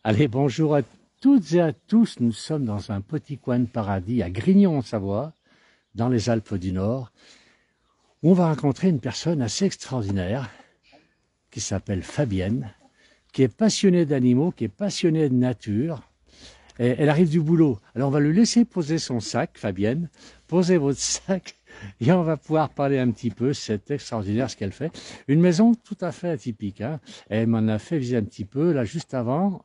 Allez, bonjour à toutes et à tous. Nous sommes dans un petit coin de paradis à Grignon en Savoie, dans les Alpes du Nord, où on va rencontrer une personne assez extraordinaire qui s'appelle Fabienne, qui est passionnée d'animaux, qui est passionnée de nature. Et elle arrive du boulot. Alors on va lui laisser poser son sac, Fabienne. Posez votre sac et on va pouvoir parler un petit peu. C'est extraordinaire ce qu'elle fait. Une maison tout à fait atypique. Hein. Elle m'en a fait visiter un petit peu là juste avant.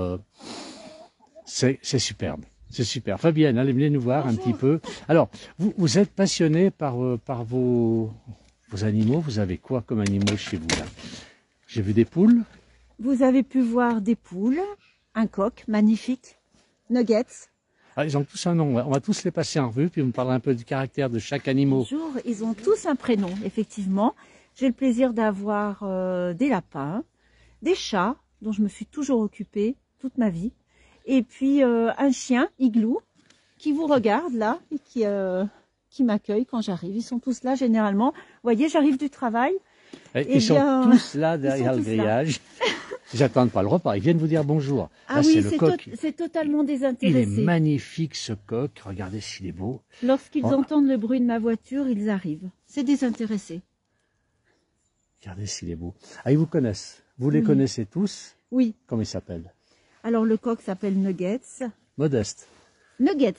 C'est superbe. C'est super. Fabienne, allez, venez nous voir un petit peu. Alors, vous êtes passionnée par vos animaux. Vous avez quoi comme animaux chez vous là? J'ai vu des poules. Vous avez pu voir des poules, un coq magnifique, nuggets. Ah, ils ont tous un nom. On va tous les passer en revue, puis vous me parlerez un peu du caractère de chaque animal. Bonjour, ils ont tous un prénom, effectivement. J'ai le plaisir d'avoir des lapins, des chats, dont je me suis toujours occupée toute ma vie, et puis un chien, Igloo, qui vous regarde là, et qui m'accueille quand j'arrive. Ils sont tous là généralement. Vous voyez, j'arrive du travail. Ils sont tous là derrière le grillage. Ils n'attendent pas le repas, ils viennent vous dire bonjour. Ah là, oui, c'est totalement désintéressé. Il est magnifique ce coq, regardez s'il est beau. Lorsqu'ils entendent le bruit de ma voiture, ils arrivent. C'est désintéressé. Regardez s'il est beau. Ah, ils vous connaissent. Vous les connaissez tous? Oui. Comment ils s'appellent? Alors le coq s'appelle Nuggets. Modeste. Nuggets.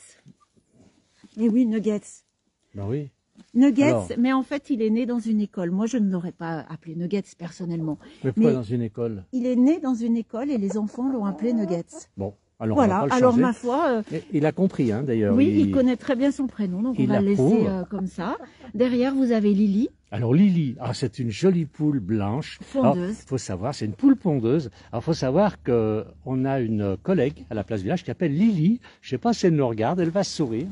Eh oui, Nuggets. Ben oui. Nuggets, alors, mais en fait, il est né dans une école. Moi, je ne l'aurais pas appelé Nuggets personnellement. Mais pourquoi dans une école? Il est né dans une école et les enfants l'ont appelé Nuggets. Bon, alors voilà. on va pas le alors changer. Ma foi, il a compris, hein, d'ailleurs. Oui, il connaît très bien son prénom, donc on va le laisser comme ça. Derrière, vous avez Lily. Alors Lily, c'est une jolie poule blanche. Pondeuse. Il faut savoir, c'est une poule pondeuse. Alors il faut savoir que on a une collègue à la place du village qui s'appelle Lily. Je sais pas si elle nous regarde, elle va sourire.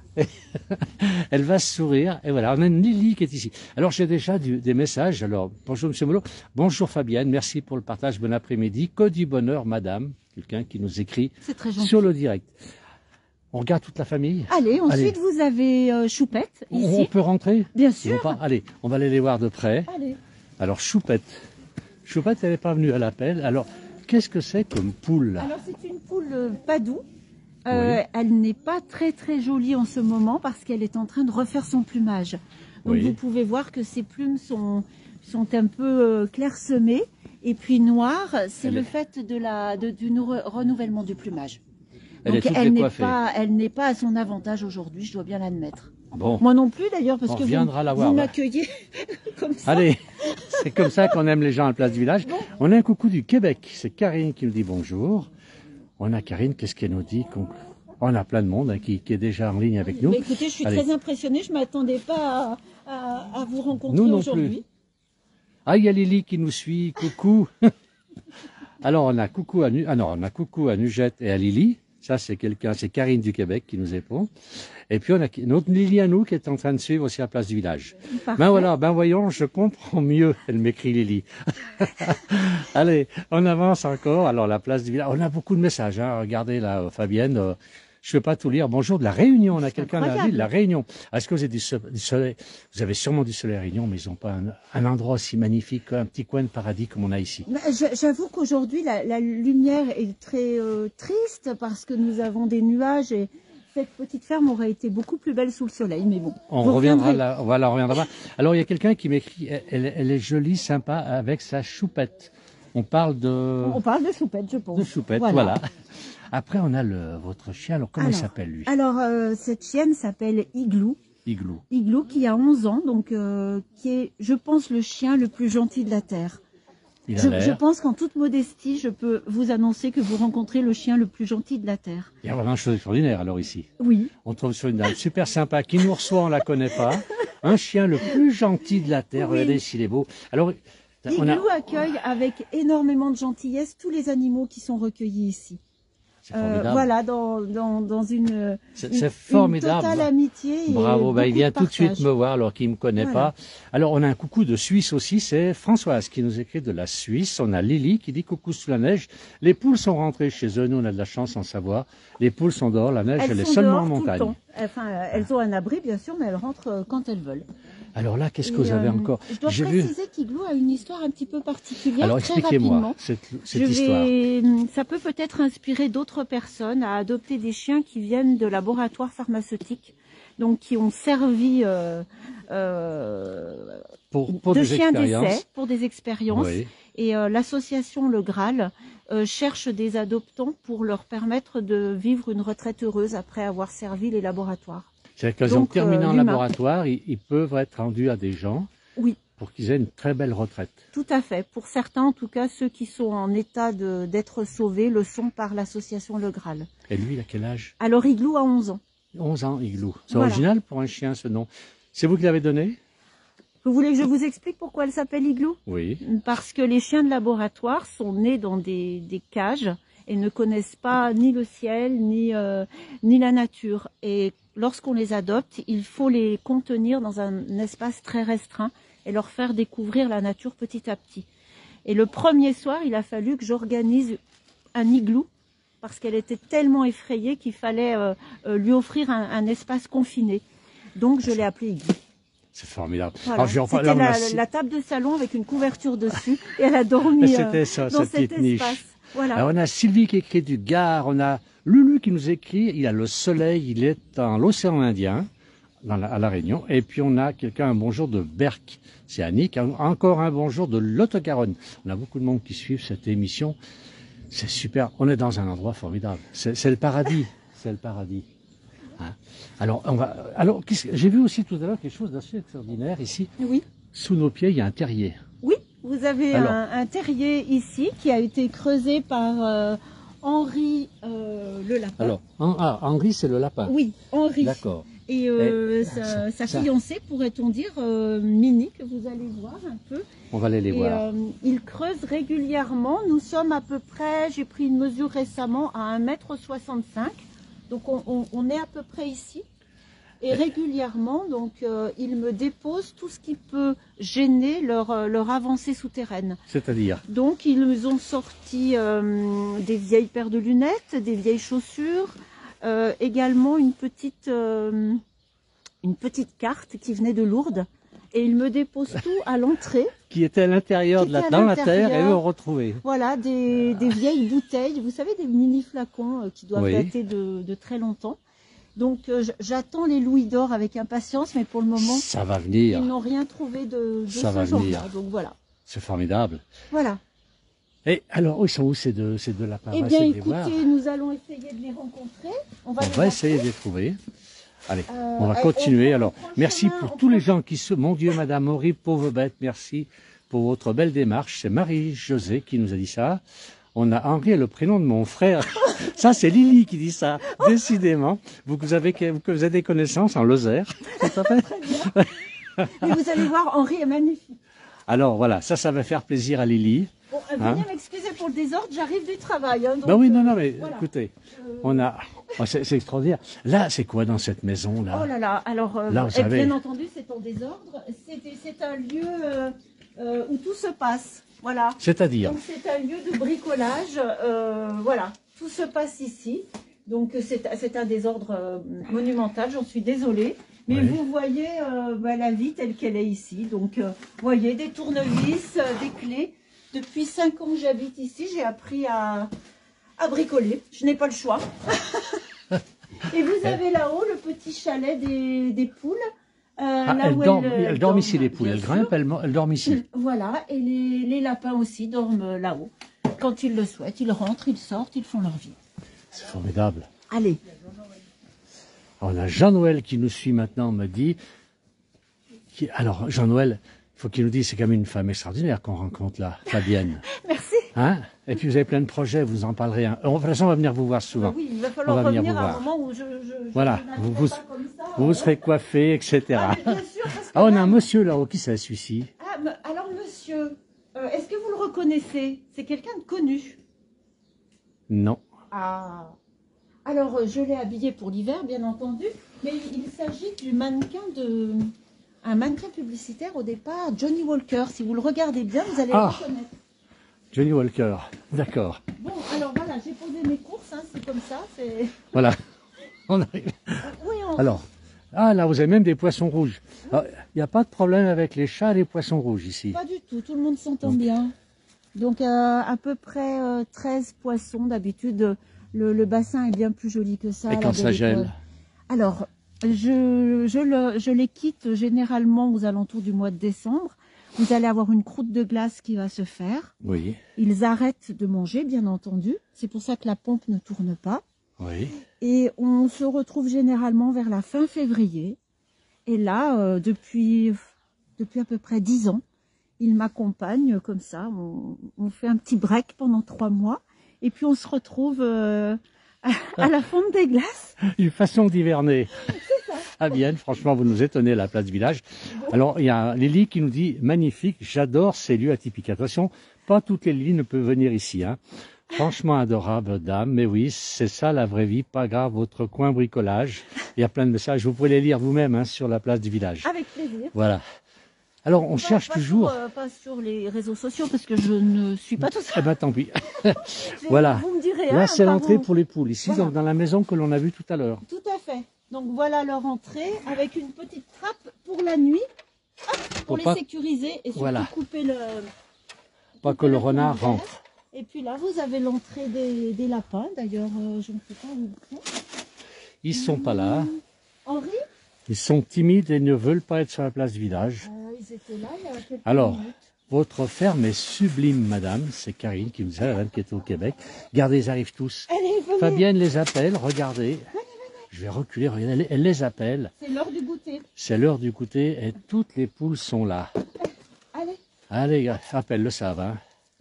Elle va sourire et voilà, on a une Lily qui est ici. Alors j'ai déjà des messages. Alors bonjour Monsieur Molo, bonjour Fabienne, merci pour le partage, bon après-midi, que du bonheur Madame, quelqu'un qui nous écrit sur le direct. On regarde toute la famille. Allez, ensuite vous avez Choupette ici. On peut rentrer? Bien sûr. Allez, on va aller les voir de près. Allez. Alors Choupette, elle n'est pas venue à l'appel. Alors qu'est-ce que c'est comme poule? Alors c'est une poule Padoue. Oui. Elle n'est pas très jolie en ce moment parce qu'elle est en train de refaire son plumage. Donc vous pouvez voir que ses plumes sont un peu clairsemées et puis noires. C'est le fait du renouvellement du plumage. Donc elle n'est pas à son avantage aujourd'hui, je dois bien l'admettre. Bon. Moi non plus d'ailleurs parce que vous m'accueillez comme ça. Allez, c'est comme ça qu'on aime les gens à la place du village. Bon. On a un coucou du Québec, c'est Karine qui nous dit bonjour. On a Karine, qu'est-ce qu'elle nous dit? On a plein de monde qui est déjà en ligne avec nous. Mais écoutez, je suis très impressionnée, je ne m'attendais pas à vous rencontrer aujourd'hui. Ah, il y a Lily qui nous suit, coucou. Alors on a coucou à Nugette et à Lily. Ça c'est Karine du Québec qui nous répond. Et puis on a notre Lily à nous qui est en train de suivre aussi à la place du village. Parfait. Voyons, je comprends mieux, elle m'écrit Lily. Allez, on avance encore. Alors la place du village, on a beaucoup de messages, hein. Regardez là, Fabienne, je ne vais pas tout lire. Bonjour de la Réunion, on a quelqu'un de la ville, la Réunion. Est-ce que vous avez du soleil? Vous avez sûrement du soleil à Réunion, mais ils n'ont pas un endroit aussi magnifique, un petit coin de paradis comme on a ici. J'avoue qu'aujourd'hui la lumière est très triste parce que nous avons des nuages et cette petite ferme aurait été beaucoup plus belle sous le soleil, mais bon. On reviendra là. Alors il y a quelqu'un qui m'écrit, elle est jolie, sympa avec sa choupette. On parle de choupette, je pense. De choupette, voilà. Après, on a votre chien. Alors, comment il s'appelle, lui? Alors, cette chienne s'appelle Igloo. Igloo. Igloo, qui a 11 ans, donc qui est, je pense, le chien le plus gentil de la Terre. Je pense qu'en toute modestie, je peux vous annoncer que vous rencontrez le chien le plus gentil de la Terre. Il y a vraiment une chose extraordinaire, alors, ici. Oui. On trouve sur une dame super sympa qui nous reçoit, on la connaît pas. Un chien le plus gentil de la Terre. Oui. Regardez s'il est beau. Alors, Igloo accueille avec énormément de gentillesse tous les animaux qui sont recueillis ici. Voilà, dans une formidable. Totale amitié. Bravo, il vient tout de suite me voir alors qu'il ne me connaît pas. Alors on a un coucou de Suisse aussi, c'est Françoise qui nous écrit de la Suisse. On a Lily qui dit coucou sous la neige. Les poules sont rentrées chez eux, nous on a de la chance en Savoie. Les poules sont dehors, la neige elle est seulement en montagne. Enfin, elles ont un abri, bien sûr, mais elles rentrent quand elles veulent. Alors là, qu'est-ce que vous avez encore? Je dois préciser qu'Igloo a une histoire un petit peu particulière. Alors très expliquez-moi rapidement. cette histoire. Ça peut peut-être inspirer d'autres personnes à adopter des chiens qui viennent de laboratoires pharmaceutiques, donc qui ont servi Pour de des chiens expériences. d'essai, pour des expériences. Oui. Et l'association Le Graal cherche des adoptants pour leur permettre de vivre une retraite heureuse après avoir servi les laboratoires. C'est-à-dire qu'en terminant en laboratoire, ils peuvent être rendus à des gens oui. pour qu'ils aient une très belle retraite. Tout à fait. Pour certains, en tout cas, ceux qui sont en état d'être sauvés le sont par l'association Le Graal. Et lui, il a quel âge? Alors, Igloo a 11 ans. 11 ans, Igloo. C'est voilà. Original pour un chien, ce nom. C'est vous qui l'avez donné? Vous voulez que je vous explique pourquoi elle s'appelle Igloo? Oui. Parce que les chiens de laboratoire sont nés dans des cages et ne connaissent pas ni le ciel, ni la nature. Et lorsqu'on les adopte, il faut les contenir dans un espace très restreint et leur faire découvrir la nature petit à petit. Et le premier soir, il a fallu que j'organise un igloo parce qu'elle était tellement effrayée qu'il fallait lui offrir un espace confiné. Donc je l'ai appelée Igloo. C'est formidable. Voilà. C'était la table de salon avec une couverture dessus et elle a dormi c'était ça, dans cette petite niche. Voilà. Alors, on a Sylvie qui écrit du Gard, on a Lulu qui nous écrit, il a le soleil, il est dans l'océan Indien, à La Réunion, et puis on a quelqu'un, un bonjour de Berck, c'est Annick, encore un bonjour de Lot-et-Garonne. On a beaucoup de monde qui suivent cette émission, c'est super, on est dans un endroit formidable, c'est le paradis, c'est le paradis. Hein. Alors j'ai vu aussi tout à l'heure quelque chose d'assez extraordinaire ici. Oui. Sous nos pieds, il y a un terrier. Oui, vous avez un terrier ici qui a été creusé par Henri le lapin. Alors, Henri, c'est le lapin. Oui, Henri. D'accord. Et sa fiancée, pourrait-on dire, Mini, que vous allez voir un peu. On va aller les voir. Il creuse régulièrement. Nous sommes à peu près, j'ai pris une mesure récemment, à 1,65 m. Donc on est à peu près ici. Et régulièrement, donc, ils me déposent tout ce qui peut gêner leur avancée souterraine. C'est-à-dire? Donc, ils nous ont sorti des vieilles paires de lunettes, des vieilles chaussures, également une petite carte qui venait de Lourdes. Et ils me déposent tout à l'entrée. Qui était à l'intérieur, dans la terre, et eux ont retrouvé. Voilà, des vieilles bouteilles, vous savez, des mini flacons qui doivent dater de très longtemps. Donc j'attends les louis d'or avec impatience, mais pour le moment, ça va venir. Ils n'ont rien trouvé de ça ce va genre-là. Donc voilà. C'est formidable. Voilà. Et alors, ils sont où ces deux lapins? Eh bien, écoutez, nous allons essayer de les rencontrer. On va essayer de les trouver. Allez, on va continuer. Alors, merci pour tous les gens qui se... Mon Dieu, Madame Maury, pauvre bête, merci pour votre belle démarche. C'est Marie-Josée qui nous a dit ça. On a Henri, le prénom de mon frère. Ça, c'est Lily qui dit ça. Décidément, vous avez des connaissances en Lozère. C'est à fait. Très bien. Et vous allez voir, Henri est magnifique. Alors voilà, ça va faire plaisir à Lily. Bon, veuillez m'excuser pour le désordre, j'arrive du travail. Hein, donc, ben oui, non, mais voilà. Écoutez, on a... c'est extraordinaire. Là, c'est quoi dans cette maison-là? Oh là là, alors, là, bien entendu, c'est en désordre. C'est un lieu où tout se passe. Voilà. C'est-à-dire? Donc c'est un lieu de bricolage. Voilà, tout se passe ici. Donc c'est un désordre monumental, j'en suis désolée. Mais vous voyez la vie telle qu'elle est ici. Donc vous voyez des tournevis, des clés. Depuis 5 ans que j'habite ici, j'ai appris à bricoler. Je n'ai pas le choix. Et vous avez là-haut le petit chalet des poules. Elles dorment ici, les poules. Elles grimpent, elles dorment ici. Voilà, et les lapins aussi dorment là-haut. Quand ils le souhaitent, ils rentrent, ils sortent, ils font leur vie. C'est formidable. Allez. Alors, on a Jean-Noël qui nous suit maintenant, me dit... Alors, Jean-Noël, il faut qu'il nous dise, c'est quand même une femme extraordinaire qu'on rencontre là, Fabienne. Merci. Hein? Et puis vous avez plein de projets, vous en parlerez. De toute façon, on va venir vous voir souvent. Oui, il va falloir revenir à un moment où voilà, vous serez coiffé, etc. Ah, bien sûr, parce que on a un monsieur là-haut, qui c'est celui-ci? Alors monsieur, est-ce que vous le reconnaissez? C'est quelqu'un de connu? Non. Ah. Alors, je l'ai habillé pour l'hiver, bien entendu, mais il s'agit du un mannequin publicitaire au départ, Johnny Walker. Si vous le regardez bien, vous allez le reconnaître. Johnny Walker, d'accord. Bon, alors voilà, j'ai posé mes courses, hein, c'est comme ça. Voilà, on arrive. Oui, Alors, ah là, vous avez même des poissons rouges. Il n'y a pas de problème avec les chats et les poissons rouges ici. Pas du tout le monde s'entend bien. Donc à peu près 13 poissons d'habitude. Le bassin est bien plus joli que ça. Et quand ça gèle? Alors, je les quitte généralement aux alentours du mois de décembre. Vous allez avoir une croûte de glace qui va se faire. Oui. Ils arrêtent de manger, bien entendu. C'est pour ça que la pompe ne tourne pas. Oui. Et on se retrouve généralement vers la fin février. Et là, depuis à peu près 10 ans, ils m'accompagnent comme ça. On fait un petit break pendant 3 mois. Et puis on se retrouve à la fonte des glaces. Une façon d'hiverner. À Vienne, franchement, vous nous étonnez, la place du village. Alors, il y a Lily qui nous dit, magnifique, j'adore ces lieux atypiques. Attention, pas toutes les Lily ne peuvent venir ici. Hein. Franchement adorable, dame. Mais oui, c'est ça la vraie vie. Pas grave, votre coin bricolage. Il y a plein de messages. Vous pouvez les lire vous-même hein, sur la place du village. Avec plaisir. Voilà. Alors, on cherche toujours... Pas sur les réseaux sociaux, parce que je ne suis pas tout ça. Eh ben, tant pis. Voilà. Vous me direz, là, hein, c'est l'entrée pour les poules. Ici, voilà. Donc, dans la maison que l'on a vue tout à l'heure. Tout à fait. Donc, voilà leur entrée, avec une petite trappe pour la nuit, pour les sécuriser et surtout voilà. couper le... Pas que le renard rentre. Et puis là, vous avez l'entrée des lapins. D'ailleurs, je ne sais pas où ils sont. Ils sont pas là. Henri ? Ils sont timides et ne veulent pas être sur la place du village. Ils étaient là il y a quelques Alors, minutes. votre ferme est sublime, madame. C'est Karine qui nous dit, la dame qui est au Québec. Regardez, ils arrivent tous. Allez, Fabienne les appelle, regardez. Je vais reculer, regardez, elle les appelle. C'est l'heure du goûter. C'est l'heure du goûter et toutes les poules sont là. Allez. Allez, elles le savent. Hein.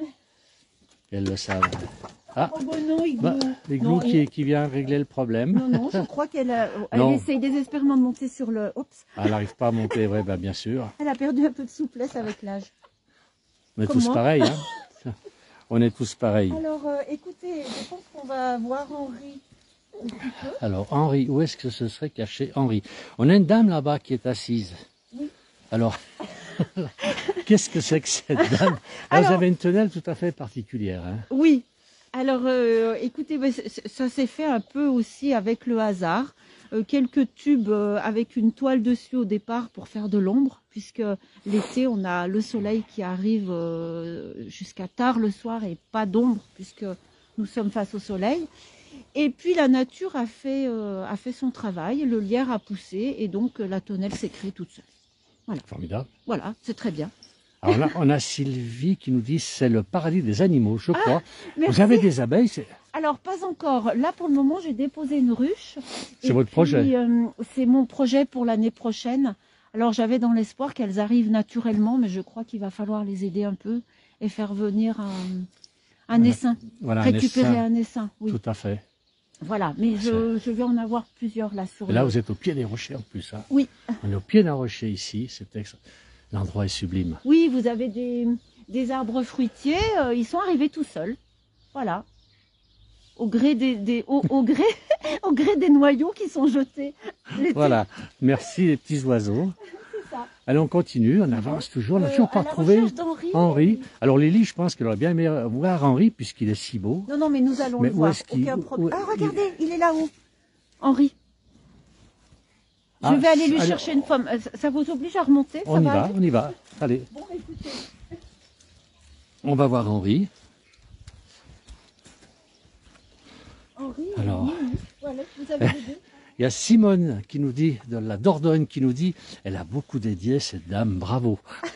Elles le savent. Ah, oh bon, non, Igloo qui vient régler le problème. Non, je crois qu'elle essaye désespérément de monter sur le... Oups. Elle n'arrive pas à monter, ouais, bah, bien sûr. Elle a perdu un peu de souplesse avec l'âge. On est tous pareils. Hein. On est tous pareils. Alors, écoutez, je pense qu'on va voir Henri. Alors, Henri, où est-ce que ce serait caché Henri? On a une dame là-bas qui est assise. Oui. Alors, qu'est-ce que c'est que cette dame? Vous avez une tenelle tout à fait particulière. Hein. Oui. Alors, écoutez, ça s'est fait un peu aussi avec le hasard. Quelques tubes avec une toile dessus au départ pour faire de l'ombre, puisque l'été, on a le soleil qui arrive jusqu'à tard le soir et pas d'ombre, puisque nous sommes face au soleil. Et puis la nature a fait son travail, le lierre a poussé et donc la tonnelle s'est créée toute seule. Voilà. Formidable. Voilà, c'est très bien. Alors là, on a Sylvie qui nous dit c'est le paradis des animaux, je crois. Vous avez des abeilles? Alors, pas encore. Là, pour le moment, j'ai déposé une ruche. C'est votre projet? C'est mon projet pour l'année prochaine. Alors, j'avais dans l'espoir qu'elles arrivent naturellement, mais je crois qu'il va falloir les aider un peu et faire venir un essaim. Voilà, récupérer un essaim. Oui. Tout à fait. Voilà, mais je vais en avoir plusieurs là sur. Et là, vous êtes au pied des rochers en plus. Hein. Oui. On est au pied d'un rocher ici. L'endroit est sublime. Oui, vous avez des arbres fruitiers. Ils sont arrivés tout seuls. Voilà. Au gré au gré des noyaux qui sont jetés. Voilà. Merci les petits oiseaux. Ça. Allez, on continue, on avance toujours. On n'a toujours pas trouvé Henri. Alors Lily, je pense qu'elle aurait bien aimé voir Henri puisqu'il est si beau. Non, mais nous allons le voir. Aucun problème. Ah, regardez, il est là-haut. Henri. Je vais aller lui chercher une pomme. Ça vous oblige à remonter? On y va. Allez. Bon, écoutez. On va voir Henri. Henri, alors, voilà, vous avez les deux. Il y a Simone qui nous dit, de la Dordogne, qui nous dit, elle a beaucoup dédié cette dame, bravo.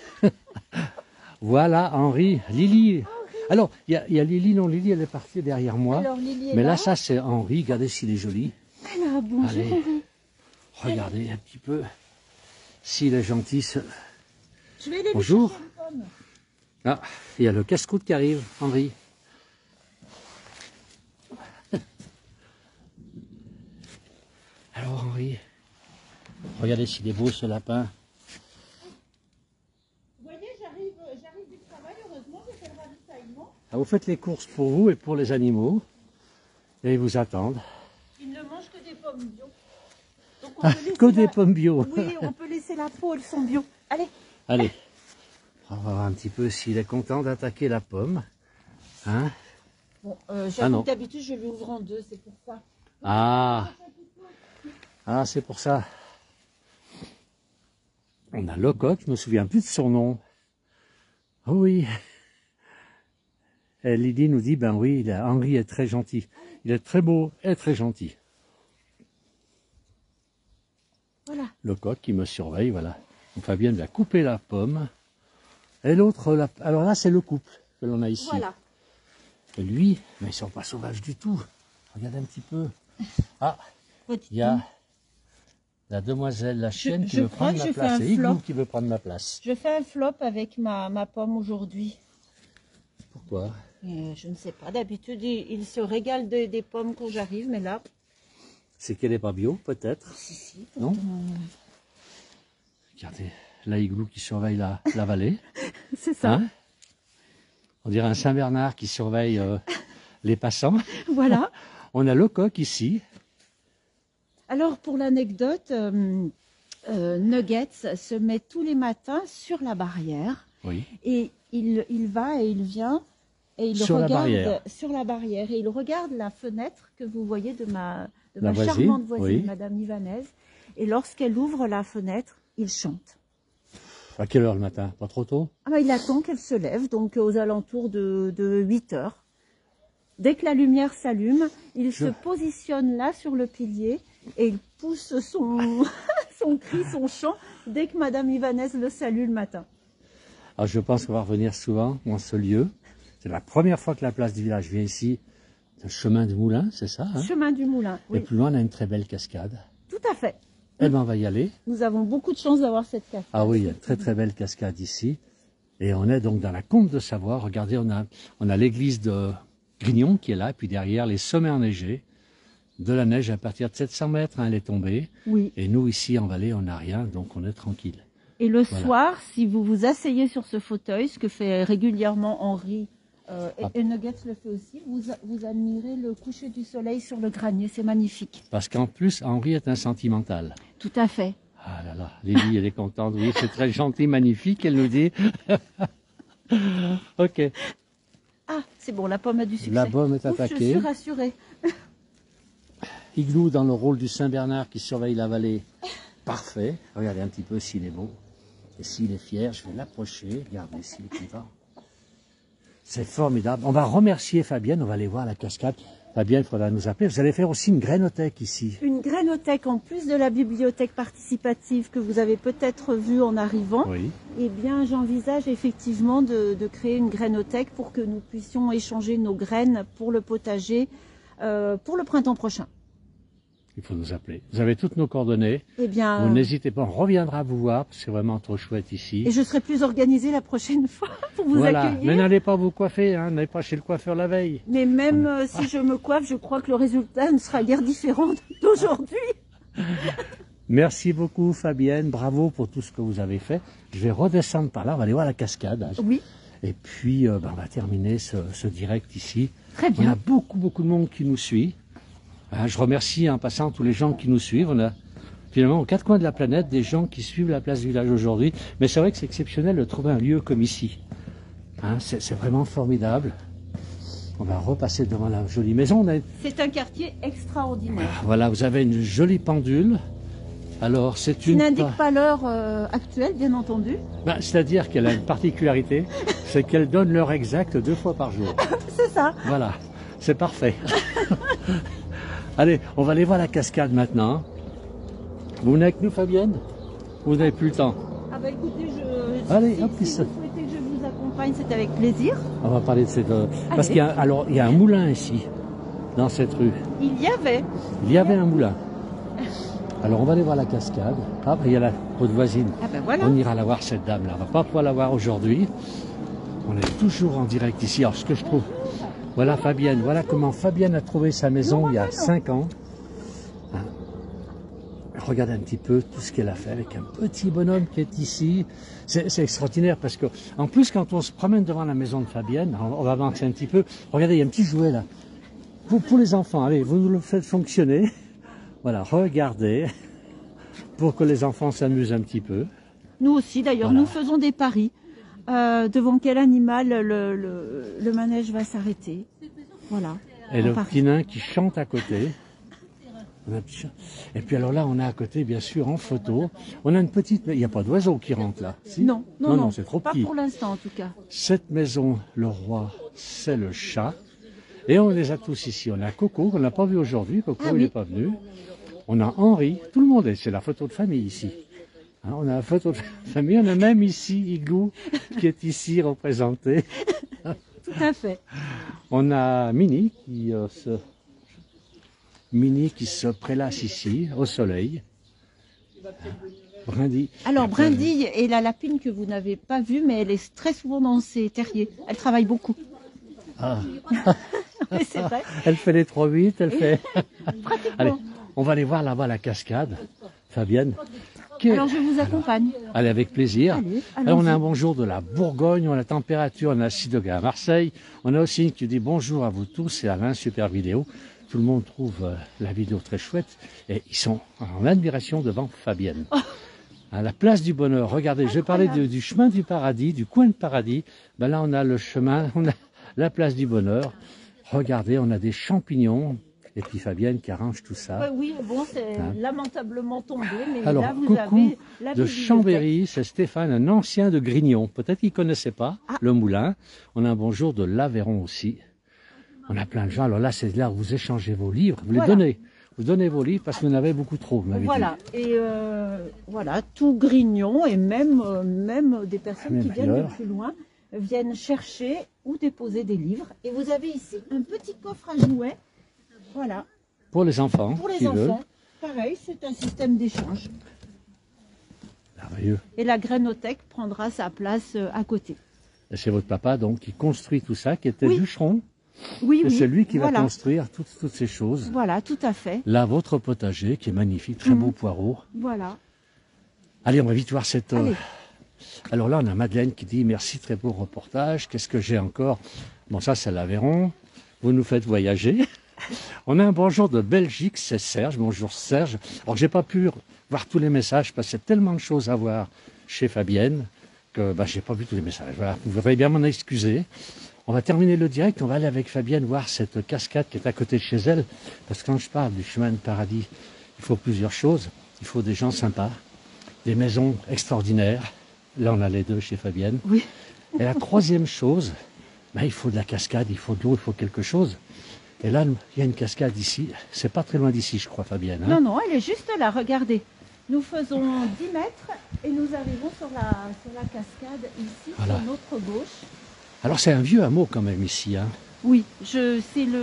Voilà Henri, Lily. Alors, il y a Lily, non, Lily, elle est partie derrière moi. Alors, Lily est mais là, ça c'est Henri, regardez s'il est joli. Alors, bonjour. Allez, regardez un petit peu s'il est gentil. Je vais aller bonjour. Lui chercher une pomme. Ah, il y a le casse-croûte qui arrive, Henri. Alors Henri, regardez s'il est beau ce lapin. Vous voyez, j'arrive du travail, heureusement, j'ai fait le ravitaillement. Ah, vous faites les courses pour vous et pour les animaux. Et ils vous attendent. Ils ne mangent que des pommes bio. Donc que des pommes bio. Oui, on peut laisser la peau, elles sont bio. Allez. Allez. On va voir un petit peu s'il est content d'attaquer la pomme. Hein? Bon, j'avoue que d'habitude, je lui ouvre en deux, c'est pour ça. Ah. Ah, c'est pour ça. On a Lecoq, je me souviens plus de son nom. Oh oui. Et Lydie nous dit, ben oui, Henri est très gentil. Il est très beau et très gentil. Voilà. Lecoq qui me surveille, voilà. Donc Fabienne va couper la pomme. Et l'autre, alors là, c'est le couple que l'on a ici. Voilà. Et lui, mais ils sont pas sauvages du tout. Regardez un petit peu. Ah, il y a la demoiselle, la chienne qui veut prendre ma place. Et Igloo qui veut prendre ma place. Je fais un flop avec ma pomme aujourd'hui. Pourquoi? Je ne sais pas. D'habitude, il se régale des pommes quand j'arrive, mais là... C'est qu'elle n'est pas bio, peut-être? Si, non? Regardez, là, Igloo qui surveille la vallée. C'est ça. Hein? On dirait un Saint-Bernard qui surveille les passants. Voilà. On a Lecoq ici. Alors, pour l'anecdote, Nuggets se met tous les matins sur la barrière. Oui. Et il va et il vient et il regarde sur la barrière et il regarde la fenêtre que vous voyez de ma charmante voisine, oui. Madame Ivanaise. Et lorsqu'elle ouvre la fenêtre, il chante. À quelle heure le matin? Pas trop tôt? Il attend qu'elle se lève, donc aux alentours de 8 heures. Dès que la lumière s'allume, il se positionne là sur le pilier et il pousse son, son cri, son chant, dès que Madame Ivanaise le salue le matin. Alors je pense qu'on va revenir souvent dans ce lieu. C'est la première fois que la place du village vient ici. Le chemin du Moulin, c'est ça, hein? Chemin du Moulin, oui. Et plus loin, on a une très belle cascade. Tout à fait. Eh bien, on va y aller. Nous avons beaucoup de chance d'avoir cette cascade. Ah oui, il y a une très très belle cascade ici. Et on est donc dans la Combe de Savoie. Regardez, on a l'église de Grignon qui est là. Et puis derrière, les sommets enneigés. De la neige à partir de 700 mètres, hein, elle est tombée. Oui. Et nous, ici, en vallée, on n'a rien, donc on est tranquille. Et le soir, si vous vous asseyez sur ce fauteuil, ce que fait régulièrement Henri, et Nuggets le fait aussi, vous admirez le coucher du soleil sur le granier, c'est magnifique. Parce qu'en plus, Henri est un sentimental. Tout à fait. Ah là là, Lily, elle est contente, oui, c'est très gentil, magnifique, elle nous dit. Ok. Ah, c'est bon, la pomme a du succès. La pomme est attaquée. Je suis rassurée. Igloo dans le rôle du Saint-Bernard qui surveille la vallée. Parfait. Regardez un petit peu s'il est beau. Et s'il est fier, je vais l'approcher. Regardez s'il est content. C'est formidable. On va remercier Fabienne, on va aller voir la cascade. Fabienne, il faudra nous appeler. Vous allez faire aussi une grainothèque ici. Une grainothèque en plus de la bibliothèque participative que vous avez peut-être vue en arrivant. Oui. Eh bien, j'envisage effectivement de créer une grainothèque pour que nous puissions échanger nos graines pour le potager pour le printemps prochain. Il faut nous appeler. Vous avez toutes nos coordonnées. Eh bien, vous n'hésitez pas, on reviendra vous voir, c'est vraiment trop chouette ici. Et je serai plus organisée la prochaine fois pour vous accueillir. Mais n'allez pas vous coiffer, hein, n'allez pas chez le coiffeur la veille. Mais même si je me coiffe, je crois que le résultat ne sera guère différent d'aujourd'hui. Merci beaucoup Fabienne, bravo pour tout ce que vous avez fait. Je vais redescendre par là, on va aller voir la cascade. Oui. Et puis on va terminer ce direct ici. Très bien. On a beaucoup de monde qui nous suit. Je remercie en passant tous les gens qui nous suivent. On a finalement aux quatre coins de la planète des gens qui suivent la place du village aujourd'hui. Mais c'est vrai que c'est exceptionnel de trouver un lieu comme ici. C'est vraiment formidable. On va repasser devant la jolie maison. C'est un quartier extraordinaire. Voilà, vous avez une jolie pendule. Alors, c'est qui n'indique pas l'heure actuelle, bien entendu. C'est-à-dire qu'elle a une particularité, c'est qu'elle donne l'heure exacte 2 fois par jour. C'est ça. Voilà, c'est parfait. Allez, on va aller voir la cascade maintenant. Vous venez avec nous, Fabienne? Vous n'avez plus le temps? Ah bah écoutez, Allez, si vous souhaitez que je vous accompagne, c'est avec plaisir. On va parler de cette... Parce qu'il y a un moulin ici, dans cette rue. Il y avait un moulin. Alors on va aller voir la cascade. Ah, il y a votre voisine. Ah ben voilà. On ira la voir, cette dame-là. On va pas pouvoir la voir aujourd'hui. On est toujours en direct ici. Alors ce que je trouve... Voilà Fabienne. Voilà comment Fabienne a trouvé sa maison il y a 5 ans. Regardez un petit peu tout ce qu'elle a fait avec un petit bonhomme qui est ici. C'est extraordinaire parce que, en plus, quand on se promène devant la maison de Fabienne, on va avancer un petit peu. Regardez, il y a un petit jouet là. Pour les enfants, allez, vous nous le faites fonctionner. Voilà, regardez, pour que les enfants s'amusent un petit peu. Nous aussi, d'ailleurs, voilà. Nous faisons des paris. Devant quel animal le manège va s'arrêter. Voilà. Et le petit nain qui chante à côté. On a un petit chat. Et puis alors là, on a à côté, bien sûr, en photo, on a une petite... Il n'y a pas d'oiseau qui rentre là, si? Non, c'est trop pas petit. pour l'instant en tout cas. Cette maison, le roi, c'est le chat. Et on les a tous ici. On a Coco, qu'on n'a pas vu aujourd'hui. Coco, il n'est pas venu. On a Henri. Tout le monde est. C'est la photo de famille ici. Hein, on a la photo de famille. On a même ici Igloo, qui est ici représenté. Tout à fait. On a Minnie qui se prélasse ici, au soleil. Brindille. Alors, Brindille est la lapine que vous n'avez pas vue, mais elle est très souvent dans ses terriers. Elle travaille beaucoup. Ah. Mais c'est vrai. Elle fait les 3-8, elle fait... Pratiquement. Allez, on va aller voir là-bas la cascade, Fabienne. Alors, je vous accompagne. Allez, avec plaisir. Allez, Alors, on a un bonjour de la Bourgogne, on a la température, on a 6 degrés à Marseille. On a aussi qui dit bonjour à vous tous, c'est Alain, super vidéo. Tout le monde trouve la vidéo très chouette et ils sont en admiration devant Fabienne. Oh. À la place du bonheur, regardez, je vais parler du chemin du paradis, du coin de paradis. Ben là, on a le chemin, on a la place du bonheur. Regardez, on a des champignons. Et puis Fabienne qui arrange tout ça. Oui, bon, c'est lamentablement tombé, mais alors, là, vous coucou avez la de bibliothèque. Chambéry, c'est Stéphane, un ancien de Grignon. Peut-être qu'il ne connaissait pas le moulin. On a un bonjour de l'Aveyron aussi. On a plein de gens. Alors là, c'est là où vous échangez vos livres. Vous les donnez. Vous donnez vos livres parce que vous en avez beaucoup trop, vous m'avez dit. Voilà, et voilà, tout Grignon et même des personnes qui viennent de plus loin viennent chercher ou déposer des livres. Et vous avez ici un petit coffre à jouets. Voilà. Pour les enfants. Pour les enfants. Pareil, c'est un système d'échange. Merveilleux. Et la grainothèque prendra sa place à côté. Et c'est votre papa donc qui construit tout ça, qui était bûcheron. Oui, et c'est lui qui va voilà. construire toutes ces choses. Voilà, tout à fait. Là, votre potager qui est magnifique, très beau poireau. Voilà. Allez, on va vite voir cette... Alors là, on a Madeleine qui dit merci, très beau reportage. Qu'est-ce que j'ai encore? Bon, ça, c'est l'Aveyron. Vous nous faites voyager. On a un bonjour de Belgique, c'est Serge. Bonjour Serge. Alors, j'ai pas pu voir tous les messages parce qu'il y a tellement de choses à voir chez Fabienne que j'ai pas vu tous les messages. Voilà, vous voudrez bien m'en excuser. On va terminer le direct, on va aller avec Fabienne voir cette cascade qui est à côté de chez elle. Parce que quand je parle du chemin de paradis, il faut plusieurs choses. Il faut des gens sympas, des maisons extraordinaires. Là, on a les deux chez Fabienne. Oui. Et la troisième chose, il faut de la cascade, il faut de l'eau, il faut quelque chose. Et là, il y a une cascade ici. C'est pas très loin d'ici, je crois, Fabienne. Hein? Non, elle est juste là, regardez. Nous faisons 10 mètres et nous arrivons sur la cascade ici, sur notre gauche. Alors, c'est un vieux hameau quand même ici. Hein? Oui, c'est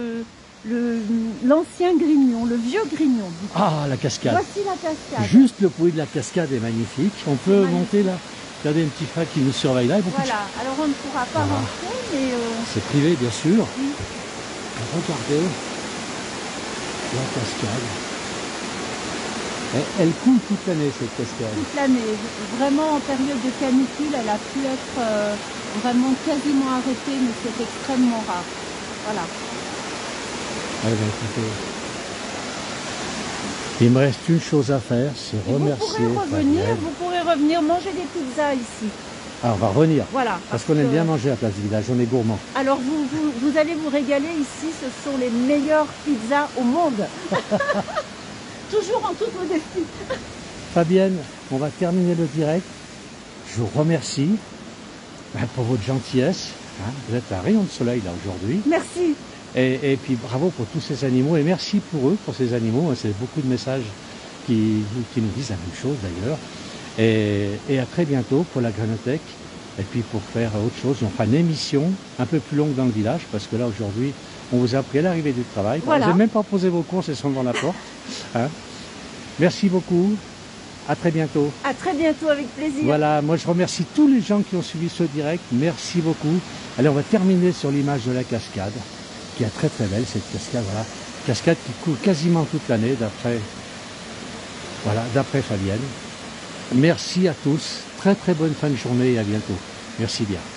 l'ancien Grignon, le vieux Grignon. Ah, la cascade. Voici la cascade. Juste le bruit de la cascade est magnifique. On peut monter là. Regardez un petit frère qui nous surveille là. Voilà, alors on ne pourra pas rentrer, mais... C'est privé, bien sûr. Oui. Regardez la cascade. Elle coule toute l'année, cette cascade. Toute l'année. Vraiment, en période de canicule, elle a pu être vraiment quasiment arrêtée, mais c'est extrêmement rare. Voilà. Écoutez, il me reste une chose à faire, c'est remercier. Vous pourrez revenir manger des pizzas ici. Alors, on va revenir. Voilà. Parce qu'on aime bien manger à Place du Village, on est gourmand. Alors, vous allez vous régaler ici, ce sont les meilleures pizzas au monde. Toujours en toute modestie. Fabienne, on va terminer le direct. Je vous remercie pour votre gentillesse. Hein. Vous êtes un rayon de soleil là aujourd'hui. Merci. Et puis bravo pour tous ces animaux et merci pour eux, pour ces animaux. C'est beaucoup de messages qui nous disent la même chose d'ailleurs. Et à très bientôt pour la grainothèque. Et puis pour faire autre chose, on fera une émission un peu plus longue dans le village parce que là aujourd'hui, on vous a appris à l'arrivée du travail. Voilà. Vous n'avez même pas posé vos courses, elles sont devant la porte. Hein. Merci beaucoup. À très bientôt. À très bientôt, avec plaisir. Voilà, moi je remercie tous les gens qui ont suivi ce direct. Merci beaucoup. Allez, on va terminer sur l'image de la cascade, qui est très très belle cette cascade. Voilà, cascade qui coule quasiment toute l'année d'après Fabienne. Merci à tous. Très très bonne fin de journée et à bientôt. Merci bien.